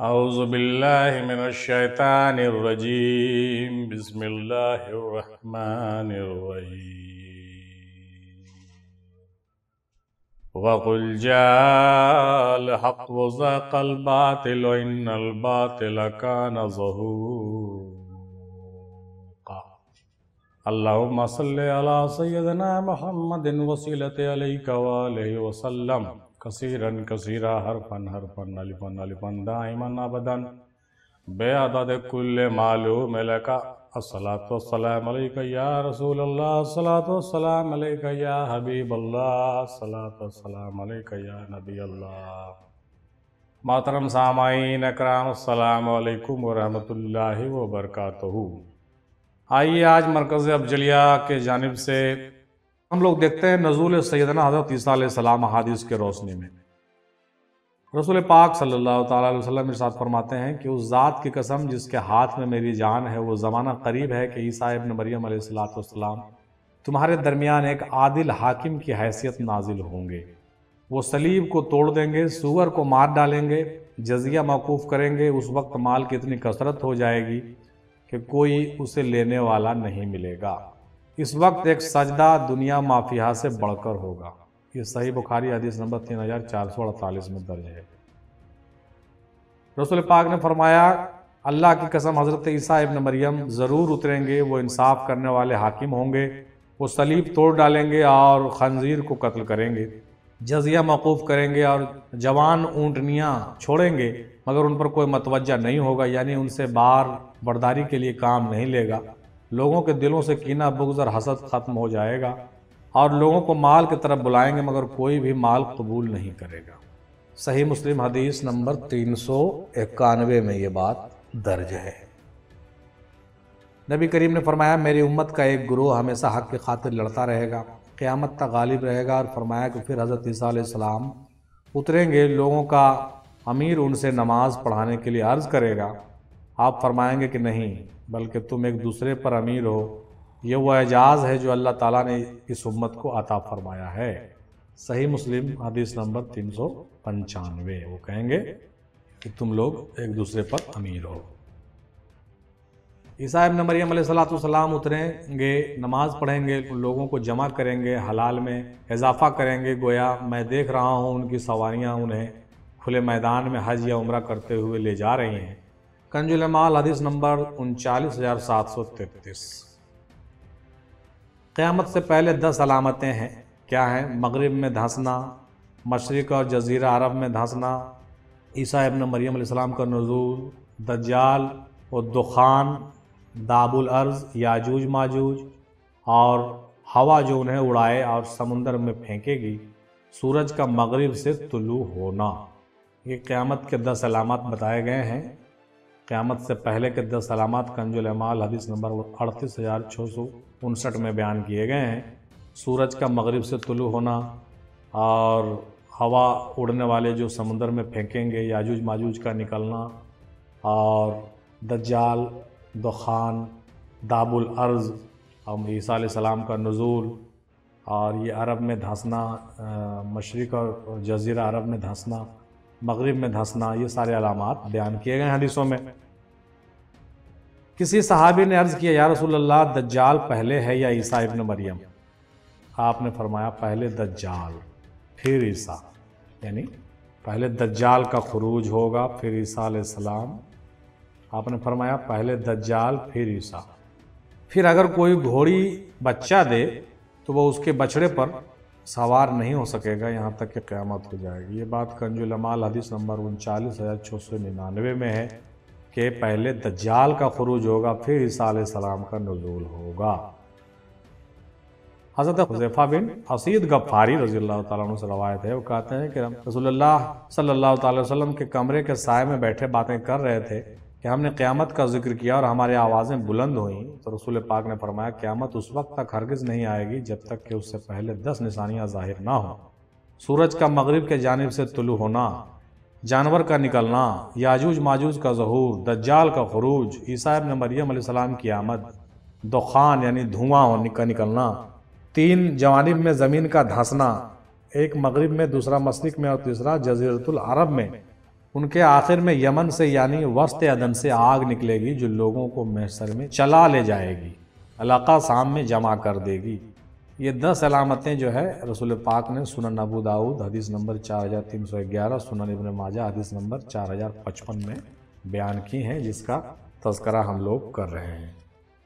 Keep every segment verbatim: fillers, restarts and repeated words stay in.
اعوذ باللہ من الشیطان الرجیم بسم اللہ الرحمن الرحیم وَقُلْ جَاءَ الْحَقُّ وَزَهَقَ الْبَاطِلُ إِنَّ الْبَاطِلَ كَانَ زَهُوقًا اللہم صلی علی سیدنا محمد وسیلت علیک وآلہ وسلم کثیراً کثیرا حرفاً حرفاً الفاً الفاً دائماً ابداً بے عدد کل معلوم لکا الصلاة والسلام علیکہ یا رسول اللہ الصلاة والسلام علیکہ یا حبیب اللہ الصلاة والسلام علیکہ یا نبی اللہ۔ محترم سامعین اکرام السلام علیکم ورحمۃ اللہ وبرکاتہ۔ آئیے آج مرکز افضلیہ کے جانب سے ہم لوگ دیکھتے ہیں نزول سیدنا حضرت عیسیٰ علیہ السلام احادیث کے روشنی میں۔ رسول پاک صلی اللہ تعالیٰ علیہ وسلم ارشاد فرماتے ہیں کہ اس ذات کی قسم جس کے ہاتھ میں میری جان ہے، وہ زمانہ قریب ہے کہ عیسیٰ ابن مریم علیہ السلام تمہارے درمیان ایک عادل حاکم کی حیثیت نازل ہوں گے۔ وہ صلیب کو توڑ دیں گے، سور کو مار ڈالیں گے، جزیہ موقوف کریں گے۔ اس وقت مال کی اتنی کثرت ہو جائے گی کہ کوئی اسے لینے والا نہیں ملے گا۔ اس وقت ایک سجدہ دنیا مافیہا سے بڑھ کر ہوگا۔ یہ صحیح بخاری حدیث نمبر تین ہزار چار سو اڑتالیس میں درج ہے۔ رسول پاک نے فرمایا، اللہ کی قسم حضرت عیسیٰ ابن مریم ضرور اتریں گے، وہ انصاف کرنے والے حاکم ہوں گے۔ وہ صلیب توڑ ڈالیں گے اور خنزیر کو قتل کریں گے، جزیہ موقوف کریں گے اور جوان اونٹنیاں چھوڑیں گے، مگر ان پر کوئی متوجہ نہیں ہوگا، یعنی ان سے بار برداری کے لیے کام نہیں لے گا۔ لوگوں کے دلوں سے کینہ بغض اور حسد ختم ہو جائے گا اور لوگوں کو مال کی طرف بلائیں گے، مگر کوئی بھی مال قبول نہیں کرے گا۔ صحیح مسلم حدیث نمبر تین سو اکانوے میں یہ بات درج ہے۔ نبی کریم نے فرمایا، میری امت کا ایک گروہ ہمیشہ حق کی خاطر لڑتا رہے گا، قیامت تک غالب رہے گا، اور فرمایا کہ پھر حضرت عیسیٰ علیہ السلام اتریں گے، لوگوں کا امیر ان سے نماز پڑھانے کے لیے عرض کرے گا۔ آپ فرمائیں گے کہ نہیں، بلکہ تم ایک دوسرے پر امیر ہو۔ یہ وہ اعجاز ہے جو اللہ تعالیٰ نے اس امت کو عطا فرمایا ہے۔ صحیح مسلم حدیث نمبر تین سو پنچانوے۔ وہ کہیں گے کہ تم لوگ ایک دوسرے پر امیر ہو۔ عیسیٰ ابن مریم علیہ السلام اتریں گے، نماز پڑھیں گے، لوگوں کو جمع کریں گے، حلال میں اضافہ کریں گے، گویا میں دیکھ رہا ہوں ان کی سواریاں انہیں کھلے میدان میں حج یا عمرہ کرتے ہوئے لے جا رہی ہیں۔ کنز المال حدیث نمبر انچالیس ہزار سات سو تینتیس۔ قیامت سے پہلے دس علامتیں ہیں۔ کیا ہیں؟ مغرب میں دھنسنا، مشرق اور جزیرہ عرب میں دھنسنا، عیسیٰ ابن مریم علیہ السلام کا نزول، دجال و دخان، داب الارض، یاجوج ماجوج، اور ہوا جو انہیں اڑائے اور سمندر میں پھینکے گی، سورج کا مغرب سے طلوع ہونا۔ یہ قیامت کے دس علامات بتائے گئے ہیں۔ قیامت سے پہلے کے دس علامات کنز الاعمال حدیث نمبر اڑتیس ہزار چھ سو انسٹھ میں بیان کیے گئے ہیں۔ سورج کا مغرب سے طلوع ہونا، اور ہوا اڑنے والے جو سمندر میں پھینکیں گے، یاجوج ماجوج کا نکلنا، اور دجال، دخان، داب الارض، اور عیسیٰ علیہ السلام کا نزول، اور یہ عرب میں دھنسنا، مشرق اور جزیرہ عرب میں دھنسنا، مغرب میں دھنسنا، یہ سارے علامات بیان کیے گئے ہیں حدیثوں میں۔ کسی صحابی نے عرض کیا، یا رسول اللہ، دجال پہلے ہے یا عیسیٰ ابن مریم؟ آپ نے فرمایا، پہلے دجال پھر عیسیٰ، یعنی پہلے دجال کا خروج ہوگا پھر عیسیٰ علیہ السلام۔ آپ نے فرمایا پہلے دجال پھر عیسیٰ۔ پھر اگر کوئی گھوڑی بچہ دے تو وہ اس کے بچڑے پر سوار نہیں ہو سکے گا یہاں تک کہ قیامت ہو جائے گی۔ یہ بات کنز الاعمال حدیث نمبر انچالیس ہزار چھ سو ننانوے میں ہے کہ پہلے دجال کا خروج ہوگا پھر عیسیٰ علیہ السلام کا نزول ہوگا۔ حضرت حذیفہ بن اسید غفاری رضی اللہ تعالیٰ عنہ سے روایت ہے، وہ کہتے ہیں کہ رسول اللہ صلی اللہ تعالی وسلم کے کمرے کے سائے میں بیٹھے باتیں کر رہے تھے کہ ہم نے قیامت کا ذکر کیا اور ہماری آوازیں بلند ہوئیں، تو رسول پاک نے فرمایا، قیامت اس وقت تک ہرگز نہیں آئے گی جب تک کہ اس سے پہلے دس نشانیاں ظاہر نہ ہوں۔ سورج کا مغرب کے جانب سے طلوع ہونا، جانور کا نکلنا، یاجوج ماجوج کا ظہور، دجال کا خروج، عیسیٰ ابن مریم علیہ السلام کی آمد، دخان یعنی دھواں کا نکلنا، تین جوانب میں زمین کا دھنسنا، ایک مغرب میں، دوسرا مشرق میں اور تیسرا جزیرۃ العرب میں، ان کے آخر میں یمن سے یعنی وسط عدن سے آگ نکلے گی جو لوگوں کو محشر میں چلا لے جائے گی، علاقہ شام میں جمع کر دے گی۔ یہ دس علامتیں جو ہے رسول پاک نے سنن ابو داؤد حدیث نمبر چار ہزار تین سو گیارہ، سنن ابن ماجہ حدیث نمبر چار ہزار پچپن میں بیان کی ہیں، جس کا تذکرہ ہم لوگ کر رہے ہیں۔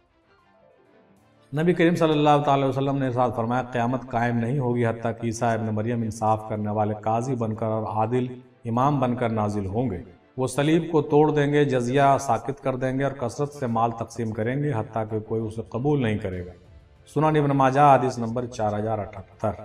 نبی کریم صلی اللہ تعالی وسلم نے ارشاد فرمایا قیامت قائم نہیں ہوگی حتیٰ کہ عیسیٰ ابن مریم انصاف کرنے والے قاضی بن کر اور عادل امام بن کر نازل ہوں گے۔ وہ صلیب کو توڑ دیں گے، جزیہ ساقط کر دیں گے اور کثرت سے مال تقسیم کریں گے حتیٰ کہ کوئی اسے قبول نہیں کرے گا۔ سنن ابن ماجہ حدیث نمبر چار ہزار اٹھہتر۔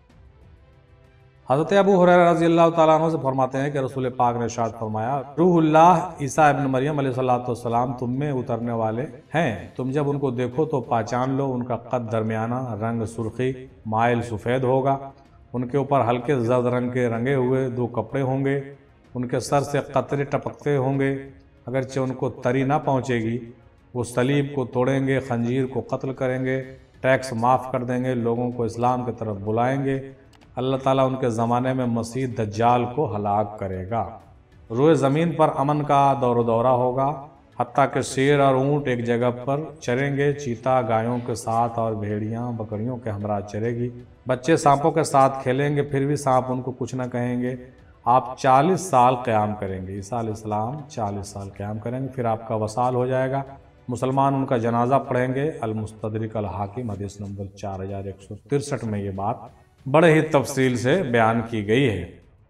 حضرت ابو ہریرہ رضی اللہ تعالیٰ عنہ سے فرماتے ہیں کہ رسول پاک نے ارشاد فرمایا روح اللہ عیسیٰ ابن مریم علیہ السلام تم میں اترنے والے ہیں، تم جب ان کو دیکھو تو پہچان لو، ان کا قد درمیانہ، رنگ سرخی مائل سفید ہوگا، ان کے اوپر ہلکے زرد رنگ کے رنگے ہوئے دو کپڑے ہوں گے، ان کے سر سے قطرے ٹپکتے ہوں گے، اگرچہ ان کو تری نہ پہنچے گی، وہ صلیب کو توڑیں گے، خنجیر کو قتل کریں گے، ٹیکس معاف کر دیں گے، لوگوں کو اسلام کی طرف بلائیں گے، اللہ تعالیٰ ان کے زمانے میں مسیح دجال کو ہلاک کرے گا، روئے زمین پر امن کا دور و دورہ ہوگا، حتیٰ کہ شیر اور اونٹ ایک جگہ پر چریں گے، چیتا گایوں کے ساتھ اور بھیڑیاں بکریوں کے ہمراہ چرے گی، بچے سانپوں کے ساتھ کھیلیں گے، پھر بھی سانپ ان کو کچھ نہ کہیں گے، آپ چالیس سال قیام کریں گے، عیسیٰ علیہ السلام چالیس سال قیام کریں گے، پھر آپ کا وصال ہو جائے گا، مسلمان ان کا جنازہ پڑھیں گے۔ المستدرک الحاکم حدیث نمبر چار ہزار ایک سو ترسٹھ میں یہ بات بڑے ہی تفصیل سے بیان کی گئی ہے۔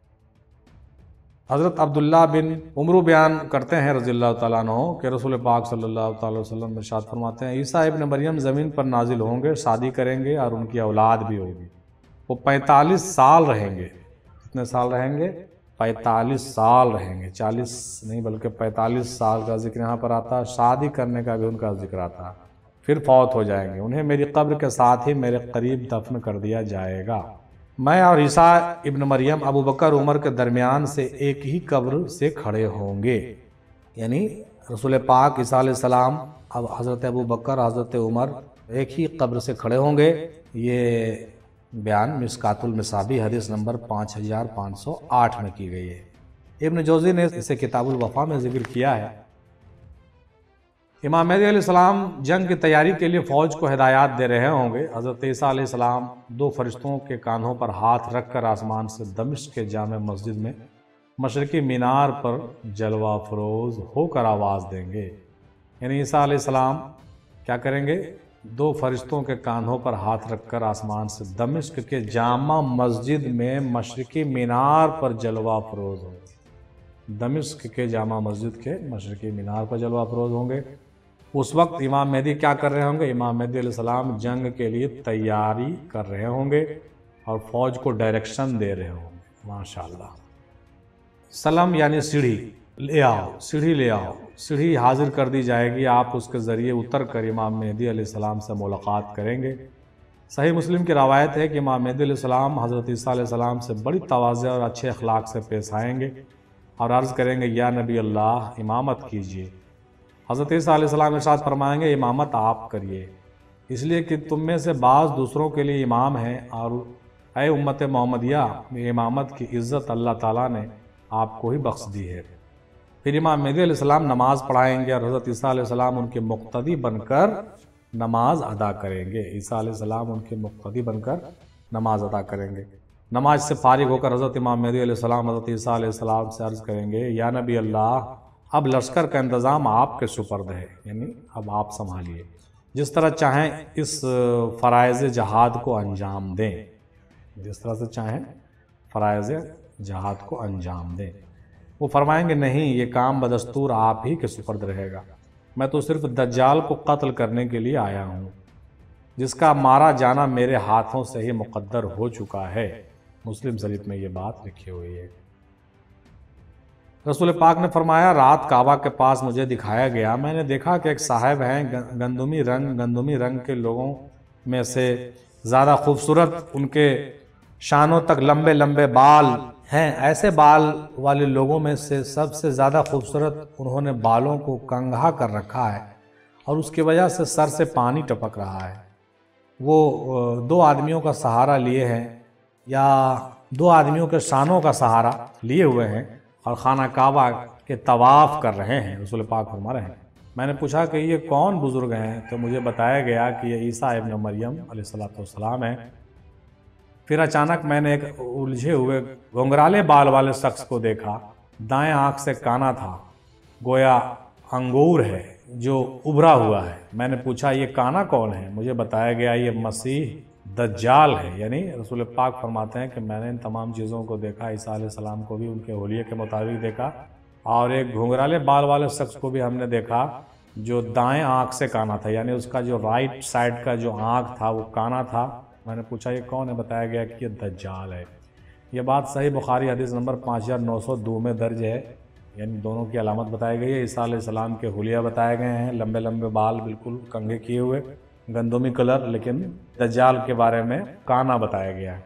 حضرت عبداللہ بن عمرو بیان کرتے ہیں رضی اللہ تعالیٰ عنہ کہ رسول پاک صلی اللہ تعالیٰ وسلم ارشاد فرماتے ہیں عیسیٰ ابن مریم زمین پر نازل ہوں گے، شادی کریں گے اور ان کی اولاد بھی ہوگی، وہ پینتالیس سال رہیں گے۔ کتنے سال رہیں گے؟ پینتالیس سال رہیں گے، چالیس نہیں بلکہ پینتالیس سال کا ذکر یہاں پر آتا ہے، شادی کرنے کا بھی ان کا ذکر آتا ہے، پھر فوت ہو جائیں گے، انہیں میری قبر کے ساتھ ہی میرے قریب دفن کر دیا جائے گا۔ میں اور عیسیٰ ابن مریم ابو بکر عمر کے درمیان سے ایک ہی قبر سے کھڑے ہوں گے، یعنی رسول پاک عیسیٰ علیہ السلام اب حضرت ابو بکر حضرت عمر ایک ہی قبر سے کھڑے ہوں گے۔ یہ بیان مشکات المصابیح حدیث نمبر پانچ ہزار پانچ سو آٹھ میں کی گئی ہے۔ ابن جوزی نے اسے کتاب الوفا میں ذکر کیا ہے۔ امام مہدی علیہ السلام جنگ کی تیاری کے لیے فوج کو ہدایات دے رہے ہوں گے۔ حضرت عیسیٰ علیہ السلام دو فرشتوں کے کاندھوں پر ہاتھ رکھ کر آسمان سے دمشق کے جامع مسجد میں مشرقی مینار پر جلوہ افروز ہو کر آواز دیں گے، یعنی عیسیٰ علیہ السلام کیا کریں گے؟ دو فرشتوں کے کاندھوں پر ہاتھ رکھ کر آسمان سے دمشق کے جامع مسجد میں مشرقی مینار پر جلوہ افروز ہوں گے، دمشق کے جامع مسجد کے مشرقی مینار پر جلوہ افروز ہوں گے۔ اس وقت امام مہدی کیا کر رہے ہوں گے؟ امام مہدی علیہ السلام جنگ کے لیے تیاری کر رہے ہوں گے اور فوج کو ڈائریکشن دے رہے ہوں گے۔ ماشاءاللہ۔ سلم یعنی سیڑھی، لے آؤ سیڑھی لے آؤ، سیڑھی حاضر کر دی جائے گی، آپ اس کے ذریعے اتر کر امام مہدی علیہ السلام سے ملاقات کریں گے۔ صحیح مسلم کی روایت ہے کہ امام مہدی علیہ السلام حضرت عیسیٰ علیہ السلام سے بڑی تواضع اور اچھے اخلاق سے پیش آئیں گے اور عرض کریں گے یا نبی اللہ امامت کیجیے۔ حضرت عیسیٰ علیہ السلام ارشاد فرمائیں گے امامت آپ کریے، اس لیے کہ تم میں سے بعض دوسروں کے لیے امام ہیں اور اے امت محمدیہ امامت کی عزت اللہ تعالیٰ نے آپ کو ہی بخش دی ہے۔ پھر امام مہدی علیہ السلام نماز پڑھائیں گے اور حضرت عیسیٰ علیہ السلام ان کے مقتدی بن کر نماز ادا کریں گے۔ عیسیٰ علیہ السلام ان کے مقتدی بن کر نماز ادا کریں گے۔ نماز سے فارغ ہو کر حضرت امام مہدی علیہ السلام حضرت عیسیٰ علیہ السلام سے عرض کریں گے یا نبی اللہ اب لشکر کا انتظام آپ کے سپرد ہے، یعنی اب آپ سنبھالیے، جس طرح چاہیں اس فرائض جہاد کو انجام دیں، جس طرح سے چاہیں فرائض جہاد کو انجام دیں۔ وہ فرمائیں گے نہیں، یہ کام بدستور آپ ہی کے سپرد رہے گا، میں تو صرف دجال کو قتل کرنے کے لیے آیا ہوں، جس کا مارا جانا میرے ہاتھوں سے ہی مقدر ہو چکا ہے۔ مسلم شریف میں یہ بات لکھی ہوئی ہے۔ رسول پاک نے فرمایا رات کعبہ کے پاس مجھے دکھایا گیا، میں نے دیکھا کہ ایک صاحب ہیں گندمی رنگ گندمی رنگ کے لوگوں میں سے زیادہ خوبصورت، ان کے شانوں تک لمبے لمبے بال ہیں، ایسے بال والے لوگوں میں سے سب سے زیادہ خوبصورت، انہوں نے بالوں کو کنگھا کر رکھا ہے اور اس کی وجہ سے سر سے پانی ٹپک رہا ہے۔ وہ دو آدمیوں کا سہارا لیے ہیں یا دو آدمیوں کے شانوں کا سہارا لیے ہوئے ہیں اور خانہ کعبہ کے طواف کر رہے ہیں۔ رسول پاک فرما رہے ہیں، میں نے پوچھا کہ یہ کون بزرگ ہیں؟ تو مجھے بتایا گیا کہ یہ عیسیٰ ابن مریم علیہ الصلوۃ والسلام ہیں۔ پھر اچانک میں نے ایک الجھے ہوئے گھنگرالے بال والے شخص کو دیکھا، دائیں آنکھ سے کانا تھا، گویا انگور ہے جو ابھرا ہوا ہے۔ میں نے پوچھا یہ کانا کون ہے؟ مجھے بتایا گیا یہ مسیح دجال ہے۔ یعنی رسول پاک فرماتے ہیں کہ میں نے ان تمام چیزوں کو دیکھا، عیسیٰ علیہ السلام کو بھی ان کے حلیے کے مطابق دیکھا، اور ایک گھنگرالے بال والے شخص کو بھی ہم نے دیکھا جو دائیں آنکھ سے کانا تھا، یعنی اس کا جو رائٹ سائڈ کا جو آنکھ تھا وہ کانا تھا۔ میں نے پوچھا یہ کون ہے؟ بتایا گیا کہ یہ دجال ہے۔ یہ بات صحیح بخاری حدیث نمبر پانچ ہزار نو سو دو میں درج ہے، یعنی دونوں کی علامت بتائی گئی ہے۔ عیسیٰ علیہ السلام کے حلیہ بتائے گئے ہیں، لمبے لمبے بال بالکل کنگھے کیے ہوئے، گندمی کلر، لیکن دجال کے بارے میں کانا بتایا گیا ہے۔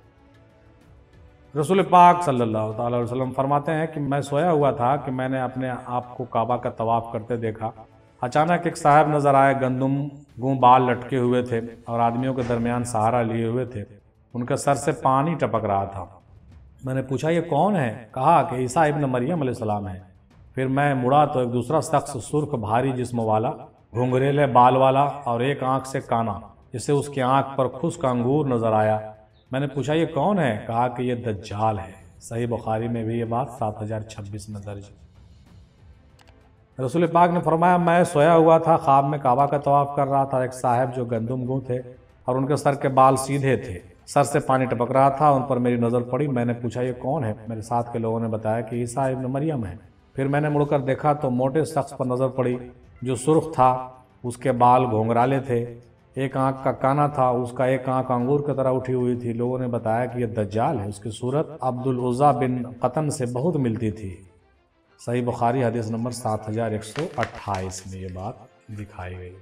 رسول پاک صلی اللہ تعالی علیہ وسلم فرماتے ہیں کہ میں سویا ہوا تھا کہ میں نے اپنے آپ کو کعبہ کا طواف کرتے دیکھا، اچانک ایک صاحب نظر آئے، گندم گوں بال لٹکے ہوئے تھے اور آدمیوں کے درمیان سہارا لیے ہوئے تھے، ان کے سر سے پانی ٹپک رہا تھا۔ میں نے پوچھا یہ کون ہے؟ کہا کہ عیسیٰ ابن مریم علیہ السلام ہے۔ پھر میں مڑا تو ایک دوسرا شخص سرخ بھاری جسم والا، گھنگریلے بال والا اور ایک آنکھ سے کانا، جسے اس کی آنکھ پر خشک انگور نظر آیا۔ میں نے پوچھا یہ کون ہے؟ کہا کہ یہ دجال ہے۔ صحیح بخاری میں بھی یہ بات سات ہزار چھبیس میں درج ہے۔ رسول پاک نے فرمایا میں سویا ہوا تھا، خواب میں کعبہ کا طواف کر رہا تھا، ایک صاحب جو گندم گوں تھے اور ان کے سر کے بال سیدھے تھے، سر سے پانی ٹپک رہا تھا، ان پر میری نظر پڑی۔ میں نے پوچھا یہ کون ہے؟ میرے ساتھ کے لوگوں نے بتایا کہ عیسیٰ ابن مریم ہے۔ پھر میں نے مڑ کر دیکھا تو موٹے شخص پر نظر پڑی جو سرخ تھا، اس کے بال گھونگرالے تھے، ایک آنکھ کا کانا تھا، اس کا ایک آنکھ انگور کی طرح اٹھی ہوئی تھی۔ لوگوں نے بتایا کہ یہ دجال ہے، اس کی صورت عبد العزیٰ بن قطن سے بہت ملتی تھی۔ صحیح بخاری حدیث نمبر سات ہزار ایک سو اٹھائیس میں یہ بات دکھائی گئی۔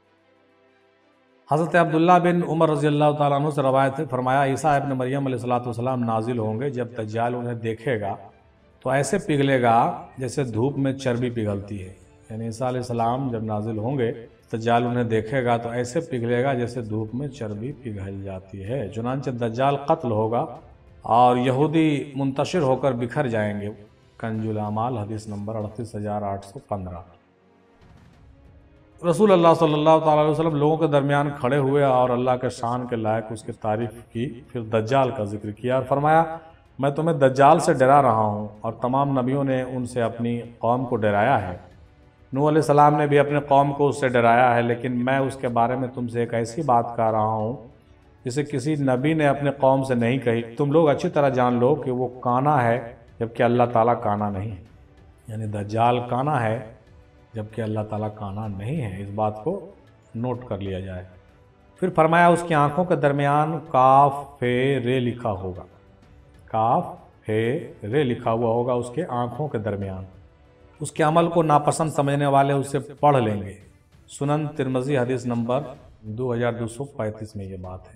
حضرت عبداللہ بن عمر رضی اللہ تعالیٰ عنہ سے روایت ہے، فرمایا عیسیٰ ابن مریم علیہ الصلوۃ والسلام نازل ہوں گے، جب دجال انہیں دیکھے گا تو ایسے پگھلے گا جیسے دھوپ میں چربی پگھلتی ہے۔ یعنی عیسیٰ علیہ السلام جب نازل ہوں گے دجال انہیں دیکھے گا تو ایسے پگھلے گا جیسے دھوپ میں چربی پگھل جاتی ہے۔ چنانچہ دجال قتل ہوگا اور یہودی منتشر ہو کر بکھر جائیں گے۔ کنز الاعمال حدیث نمبر اڑتیس ہزار آٹھ سو پندرہ۔ رسول اللہ صلی اللہ تعالیٰ علیہ وسلم لوگوں کے درمیان کھڑے ہوئے اور اللہ کے شان کے لائق اس کی تعریف کی، پھر دجال کا ذکر کیا اور فرمایا میں تمہیں دجال سے ڈرا رہا ہوں، اور تمام نبیوں نے ان سے اپنی قوم کو ڈرایا ہے۔ نوح علیہ السلام نے بھی اپنے قوم کو اس سے ڈرایا ہے، لیکن میں اس کے بارے میں تم سے ایک ایسی بات کہہ رہا ہوں جسے کسی نبی نے اپنے قوم سے نہیں کہی۔ تم لوگ اچھی طرح جان لو کہ وہ کانا ہے جبکہ اللہ تعالیٰ کانا نہیں ہے۔ یعنی دجال کانا ہے جبکہ اللہ تعالیٰ کانا نہیں ہے، اس بات کو نوٹ کر لیا جائے۔ پھر فرمایا اس کی آنکھوں کے درمیان کاف فے رے لکھا ہوگا، کاف فے رے لکھا ہوا ہوگا اس کے آنکھوں کے درمیان۔ اس کے عمل کو ناپسند سمجھنے والے اسے پڑھ لیں گے۔ سنن ترمذی حدیث نمبر دو ہزار دو سو پینتیس میں یہ بات ہے۔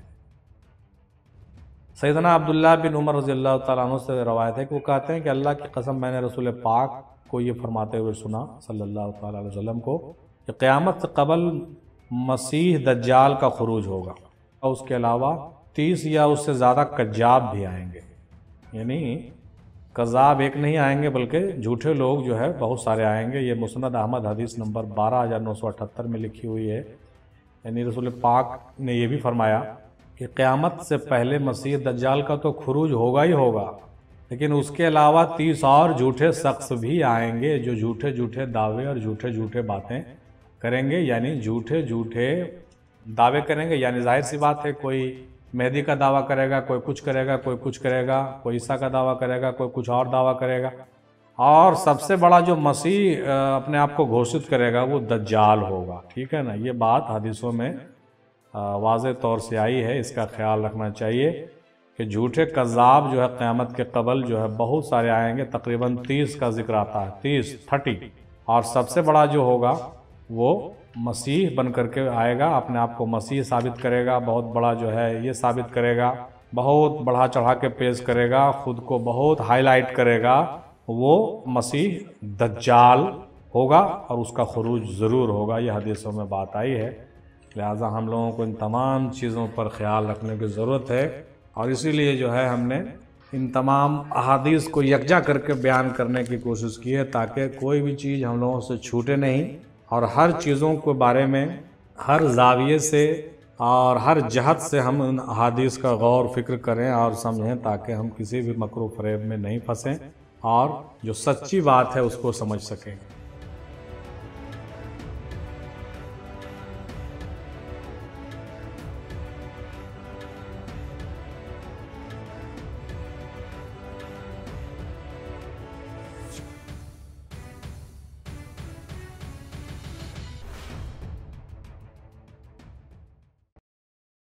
سیدنا عبداللہ بن عمر رضی اللہ تعالیٰ عنہ سے روایت ہے کہ وہ کہتے ہیں کہ اللہ کی قسم میں نے رسول پاک کو یہ فرماتے ہوئے سنا صلی اللہ تعالیٰ علیہ وسلم کو کہ قیامت سے قبل مسیح دجال کا خروج ہوگا، اور اس کے علاوہ تیس یا اس سے زیادہ کذاب بھی آئیں گے۔ یعنی کذاب ایک نہیں آئیں گے بلکہ جھوٹے لوگ جو ہے بہت سارے آئیں گے۔ یہ مسند احمد حدیث نمبر بارہ ہزار نو سو اٹھہتر میں لکھی ہوئی ہے۔ یعنی رسول پاک نے یہ بھی فرمایا کہ قیامت سے پہلے مسیح دجال کا تو خروج ہوگا ہی ہوگا، لیکن اس کے علاوہ تیس اور جھوٹے شخص بھی آئیں گے جو جھوٹے جھوٹے دعوے اور جھوٹے جھوٹے باتیں کریں گے۔ یعنی جھوٹے جھوٹے دعوے کریں گے، یعنی ظاہر سی بات ہے کوئی مہدی کا دعویٰ کرے گا، کوئی کچھ کرے گا، کوئی کچھ کرے گا، کوئی عیسیٰ کا دعویٰ کرے گا، کوئی کچھ اور دعویٰ کرے گا، اور سب سے بڑا جو مسیح اپنے آپ کو گھوشت کرے گا وہ دجال ہوگا۔ ٹھیک ہے نا، یہ بات حدیثوں میں واضح طور سے آئی ہے، اس کا خیال رکھنا چاہیے کہ جھوٹے کذاب جو ہے قیامت کے قبل جو ہے بہت سارے آئیں گے، تقریباً تیس کا ذکر آتا ہے، تیس تھرٹی، اور سب سے بڑا جو ہوگا وہ مسیح بن کر کے آئے گا، اپنے آپ کو مسیح ثابت کرے گا، بہت بڑا جو ہے یہ ثابت کرے گا، بہت بڑھا چڑھا کے پیش کرے گا، خود کو بہت ہائی لائٹ کرے گا، وہ مسیح دجال ہوگا اور اس کا خروج ضرور ہوگا۔ یہ حدیثوں میں بات آئی ہے، لہٰذا ہم لوگوں کو ان تمام چیزوں پر خیال رکھنے کی ضرورت ہے، اور اسی لیے جو ہے ہم نے इन तमाम अहादीस को यकजा करके बयान करने की कोशिश की है ताकि कोई भी चीज़ हम लोगों से छूटे नहीं और हर चीज़ों के बारे में हर जाविये से और हर जहत से हम उन अहादीस का गौर फिक्र करें और समझें ताकि हम किसी भी मकरू फरेब में नहीं फंसें और जो सच्ची बात है उसको समझ सकें।